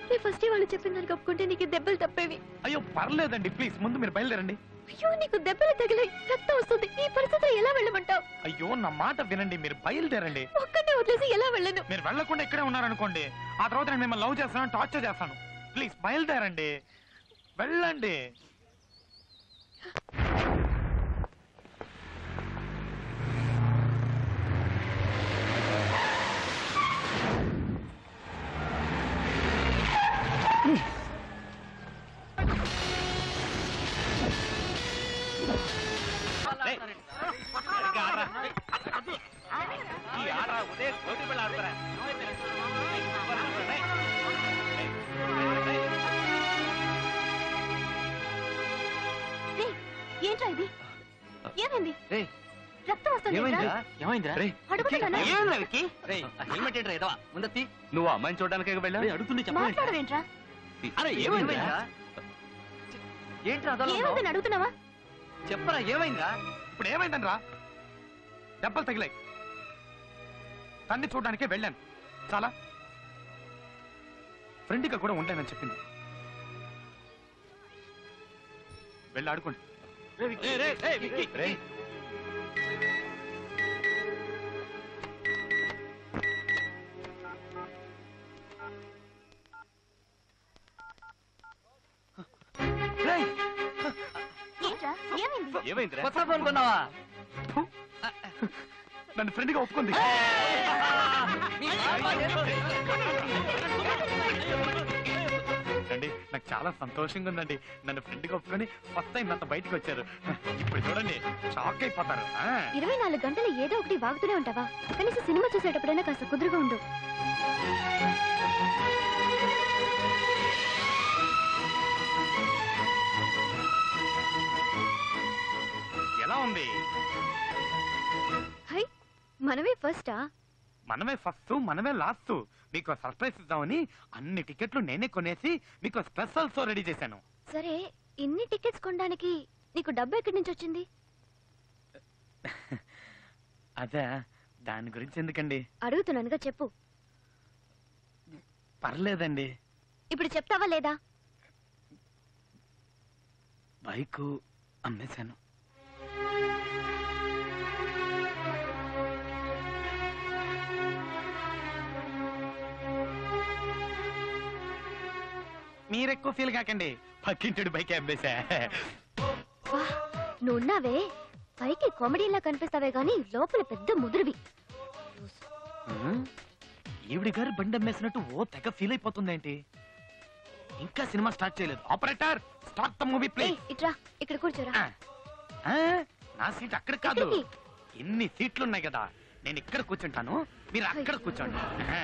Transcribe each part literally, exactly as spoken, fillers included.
నీ ఫస్ట్ వాళ్ళు చెప్పిన దానికి ఒప్పుకుంటే నీకు దెబ్బలు తప్పేవి. అయ్యో పర్లేదండి, ప్లీజ్ ముందు మీరు బయలుదేరండి. అయ్యో నీకు దెబ్బలు తగిలాయి, రక్తం వస్తుంది. ఈ పరిస్థితిలో ఎలా వెళ్ళమంటావు? అయ్యో నా మాట వినండి, మీరు బయలుదేరండి. ఒక్కటే వదిలేసి ఎలా వెళ్ళను? మీరు వెళ్ళకుండా ఇక్కడే ఉన్నారనుకోండి, ఆ తర్వాత నేను మిమ్మల్ని లవ్ చేస్తాను, టార్చర్ చేస్తాను. ప్లీజ్ బయలుదేరండి, వెళ్ళండి. ఏంట్రా ఇది? ఏమైంది? రక్తం వస్తుంది. నువ్వు అమ్మాయిని చూడడానికి వెళ్ళావు, అడుగుతుంది మాట్లాడవేంట్రా? ఏమైందని అడుగుతున్నావా? చెప్పరా ఏమైందా? ఇప్పుడు ఏమైందని రా, దెబ్బలు తగిలాయి. తన్ని చూడడానికే వెళ్ళాను. చాలా ఫ్రెండ్గా కూడా ఉంటానని చెప్పింది. వెళ్ళి ఆడుకోండి. కొత్త ఫోన్ కొన్నావా? నన్ను ఫ్రెండ్గా ఒప్పుకుంది. అండి నాకు చాలా సంతోషంగా ఉందండి. నన్ను ఫ్రెండ్గా ఒప్పుకొని ఫస్ట్ టైం నాతో బయటకు వచ్చారు. ఇప్పుడు చూడండి షాక్ అయిపోతారు. ఇరవై నాలుగు గంటలు ఏదో ఒకటి వాగుతూనే ఉంటావా? కనీసం సినిమా చూసేటప్పుడైనా కాస్త కుదురుగా ఉండు. ఎలా ఉంది? హై, మనమే ఫస్టా? మనమే ఫస్ట్, మనమే లాస్ట్. మీకు సర్ప్రైజ్ ఇద్దామని అన్ని టికెట్లు నేనే కొనేసి మీకు స్పెషల్ షో రెడీ చేశాను. సరే, ఇన్ని టికెట్స్ కొనడానికి నీకు డబ్బు ఎక్కడి నుంచి వచ్చింది? అదే, దాని గురించి ఎందుకండి? అడుగుతున్నానుగా, చెప్పు. పర్లేదండి. ఇప్పుడు చెప్తావా లేదా? బైకు అమ్మేశాను. మీరెక్కువ ఫీల్ కాకండి, పక్కింటి బైక్ అమ్మేశా. నువ్వున్నావే, పైకి కామెడీలా కనిపిస్తావే గానీ లోపల పెద్ద ముదురువి. ఈవిడి గారు బండి అమ్మేసినట్టు ఓ తెగ ఫీల్ అయిపోతుందేంటి? ఇంకా సినిమా స్టార్ట్ చేయలేదు. Operator, start the movie please. ఇట్రా, ఇక్కడ కూర్చోరా. నా సీట్ అక్కడ కాదు, ఎన్ని సీట్లు ఉన్నాయి కదా, నేను ఇక్కడ కూర్చుంటాను, మీరు అక్కడ కూర్చోండి.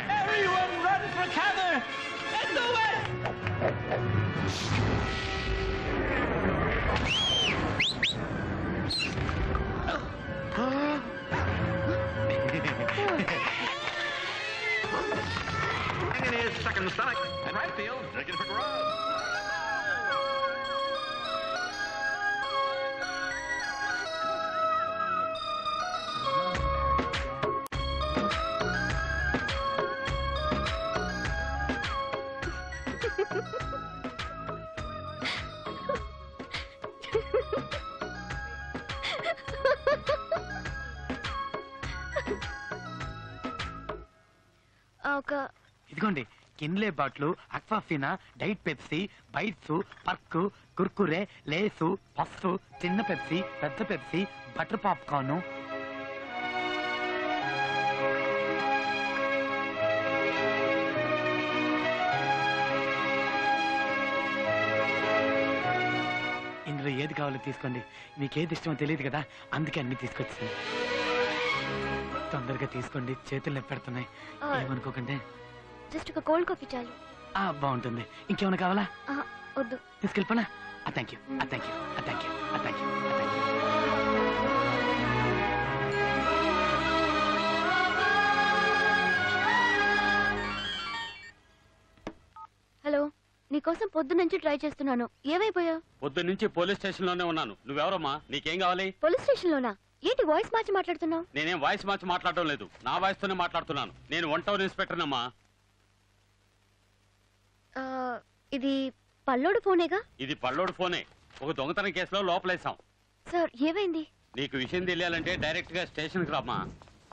Second stomach and right field drinking for grub. ఇదిగోండి, Kinley bottle, Aquafina, diet Pepsi, bites, perk, Kurkure, lays, puff, చిన్న పెప్సీ, పెద్ద పెప్సీ, బటర్ పాప్కార్న్. ఇందులో ఏది కావాలో తీసుకోండి. మీకేది ఇష్టమో తెలియదు కదా, అందుకే అన్ని తీసుకొచ్చింది. తొందరగా తీసుకోండి, చేతులు నొప్పి పెడుతున్నాయి. ఏమనుకోకండి. జస్ట్ ఒక కోల్డ్ కాఫీ చాలు. బాగుంటుంది. ఇంకేమైనా కావాలా? వద్దు. తీసుకెళ్ళిపోనా? Thank you, thank you, thank you, thank you. Hello, నీకోసం పొద్దు నుంచి ట్రై చేస్తున్నాను. ఏమైపోయావు? పొద్దు నుంచి పోలీస్ స్టేషన్ లోనే ఉన్నాను. నువ్వెవరమ్మా? నీకేం కావాలి? పోలీస్ స్టేషన్ లోనా? ఏంటి వాయిస్ మార్చి మాట్లాడుతున్నావు? నేనేం వాయిస్ మార్చి మాట్లాడటం లేదు, నా వాయిస్ తోనే మాట్లాడుతున్నాను. నేను వన్ టౌన్ ఇన్స్పెక్టర్ అమ్మా. ఇది పల్లోడు ఫోనేగా? ఇది పల్లోడు ఫోనే. ఒక దొంగతనం కేసులో లోపలేసాం. సార్ ఏమైంది? నీకు విషయం తెలియాలంటే డైరెక్ట్ గా స్టేషన్ కి రామ్మా.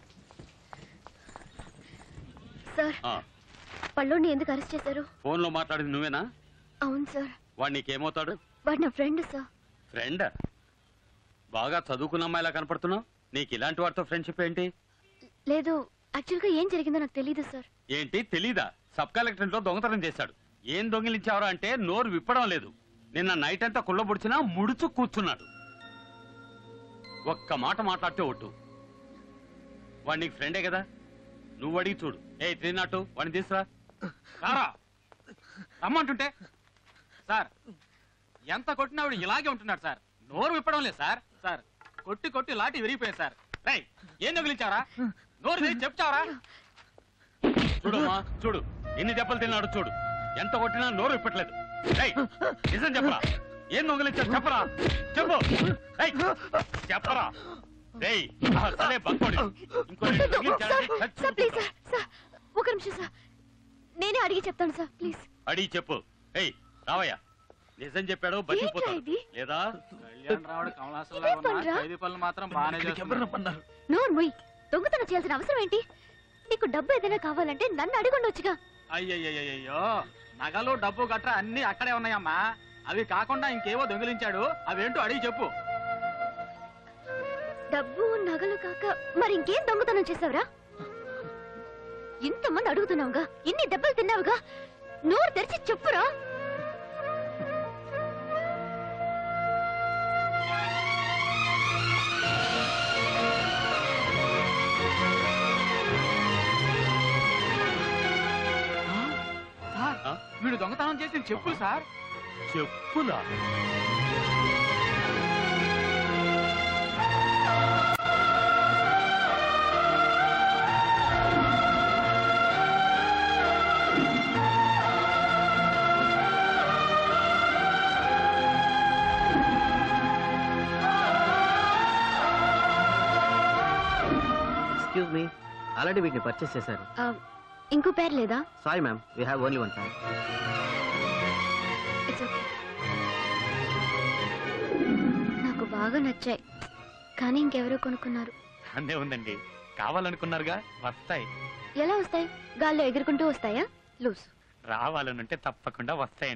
సార్ పల్లోడిని ఎందుకు అరెస్ట్ చేశారు? ఫోన్ లో మాట్లాడింది నువ్వేనా? అవును సార్. వాడు నీకేమవుతాడు? వాడు నా ఫ్రెండ్ సార్. ఫ్రెండ్? బాగా చదువుకున్న అమ్మాయిలా కనపడుతున్నావు. నీకు ఇలాంటి వాడితో ఫ్రెండ్షిప్ ఏంటి? లేదు, యాక్చువల్ గా ఏం జరిగిందో నాకు తెలీదు సార్. ఏంటి తెలీదా? సబ్ కలెక్టరేట్ లో దొంగతనం చేశాడు. ఏం దొంగిలించావరా అంటే నోరు విప్పడం లేదు. నిన్న నైట్ అంతా కుళ్ళబొడిచినా ముడుచు కూర్చున్నాడు. ఒక్క మాట మాట్లాడితే ఒట్టు. వాడు నీకు ఫ్రెండే కదా, నువ్వు అడిగి చూడు. ఏ త్రీ నాటు వాడిని తీసురా. రారా రమ్మంటుంటే. సార్ ఎంత కొట్టినా ఆవిడ ఇలాగే ఉంటున్నాడు సార్. నోరు విప్పడం లేదు సార్. సార్ కొట్టి కొట్టి లాటి విరిగిపోయింది సార్. రై ఏం దొంగిలించావరా? నోరు తెరిచి చెప్తావరా? చూడమ్మా చూడు, ఎన్ని దెబ్బలు తిన్నాడు చూడు. ఎంత కొట్టినా నోరు విప్పట్లేదు. రేయ్ నిజం చెప్పరా, ఏం దొంగిలించాడు చెప్పరా, చెప్పు. రేయ్ చెప్పరా. రేయ్ అసలే బంకోడి. ఇంకో రెండు దొంగిలించాడంటే చచ్చి సార్ ప్లీజ్ సార్. సార్ ఒక నిమిషం సార్, నేనే అడిగి చెప్తాను సార్ ప్లీజ్. అడిగి చెప్పు. ఏయ్ రావయ్యా, నిజం చెప్పాడు బతికిపోతాడు. ఏంట్రా ఇది? లేదా కళ్యాణ్ రావుడు కమలాసంలా ఉన్నా ఖైదీ పనులు మాత్రం బాగానే చేస్తున్నాడు. నోరు మొయ్. దొంగతనం చేయాల్సిన అవసరం ఏంటి? నీకు డబ్బు ఏదైనా కావాలంటే నన్ను అడిగుండొచ్చుగా. అయ్యయ్యో నగలు డబ్బు గట్రా అన్ని అక్కడే ఉన్నాయమ్మా. అవి కాకుండా ఇంకేవో దొంగిలించాడు. అవేంటో అడిగి చెప్పు. డబ్బు నగలు కాక మరి ఇంకేం దొంగతనం చేసావురా? ఇంతమంది అడుగుతున్నావుగా, ఇన్ని దెబ్బలు తిన్నావుగా, నోరు తెరిచి చెప్పురా. సార్ వీడు దొంగతనం చేసిన చెప్పులు సార్. చెప్పులా? ఎక్స్క్యూజ్ మీ, ఆల్రెడీ వీటిని పర్చేస్ చేశారు. ఆ, ఇంకో పేరు లేదా? Sorry ma'am, we have only one time. It's okay. నాకు బాగా నచ్చాయి, కానీ ఇంకెవరో కొనుక్కున్నారు. అందే ఉందండి, కావాలనుకున్నారుగా, వస్తాయి. ఎలా వస్తాయి? గాల్లో ఎగురుకుంటూ వస్తాయా? లూస్. రావాలనుంటే తప్పకుండా వస్తాయి.